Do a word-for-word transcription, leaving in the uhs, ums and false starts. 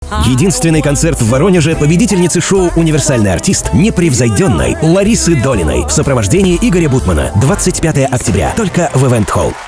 Единственный концерт в Воронеже победительницы шоу «Универсальный артист» непревзойденной Ларисы Долиной в сопровождении Игоря Бутмана. двадцать пятое октября. Только в Ивент Холл.